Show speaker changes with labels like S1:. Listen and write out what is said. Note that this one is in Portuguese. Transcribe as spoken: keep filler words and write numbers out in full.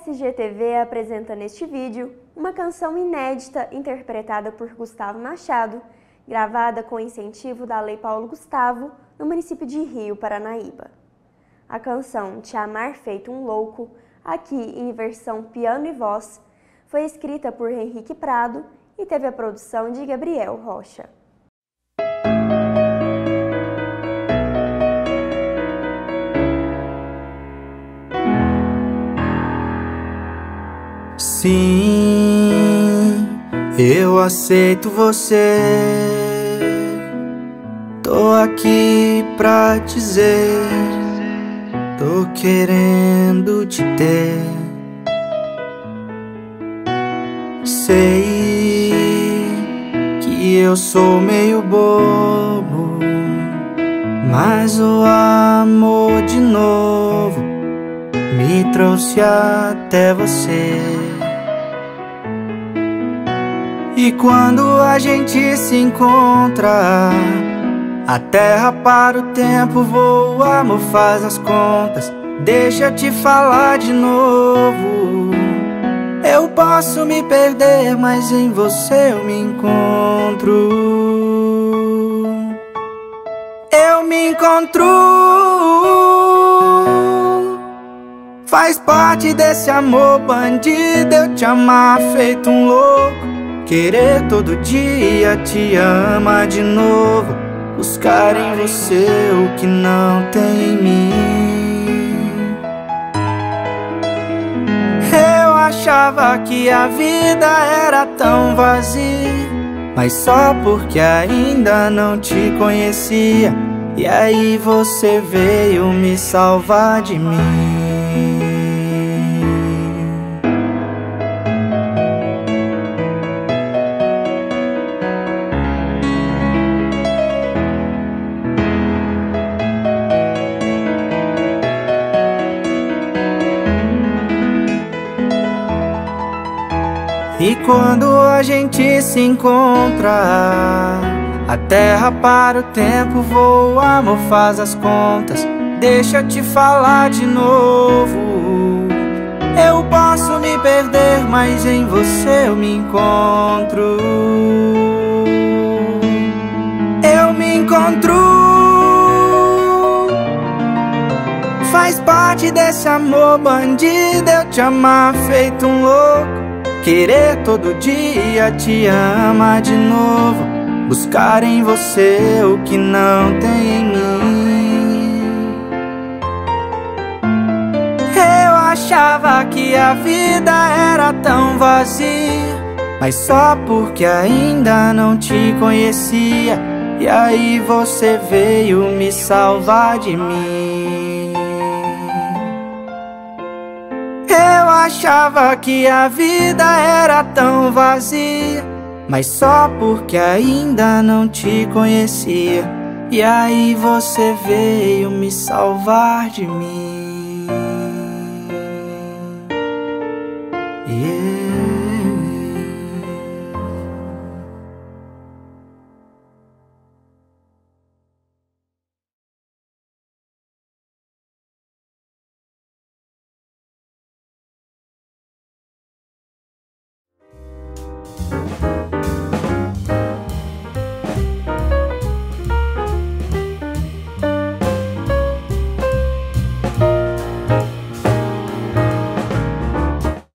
S1: S G T V apresenta neste vídeo uma canção inédita interpretada por Gustavo Machado, gravada com incentivo da Lei Paulo Gustavo, no município de Rio, Paranaíba. A canção Te Amar Feito um Louco, aqui em versão piano e voz, foi escrita por Henrique Prado e teve a produção de Gabriel Rocha.
S2: Sim, eu aceito você. Tô aqui pra dizer, tô querendo te ter. Sei que eu sou meio bobo, mas o amor de novo me trouxe até você. E quando a gente se encontra, a terra para o tempo voa, amor, faz as contas. Deixa eu te falar de novo. Eu posso me perder, mas em você eu me encontro. Eu me encontro. Faz parte desse amor bandido, eu te amar feito um louco. Querer todo dia te amar de novo, buscar em você o que não tem em mim. Eu achava que a vida era tão vazia, mas só porque ainda não te conhecia. E aí você veio me salvar de mim. E quando a gente se encontra, a terra para o tempo voa, amor, faz as contas. Deixa eu te falar de novo. Eu posso me perder, mas em você eu me encontro. Eu me encontro. Faz parte desse amor bandido, eu te amar feito um louco. Querer todo dia te amar de novo, buscar em você o que não tem em mim. Eu achava que a vida era tão vazia, mas só porque ainda não te conhecia. E aí você veio me salvar de mim. Eu achava que a vida era tão vazia, mas só porque ainda não te conhecia. E aí você veio me salvar de mim.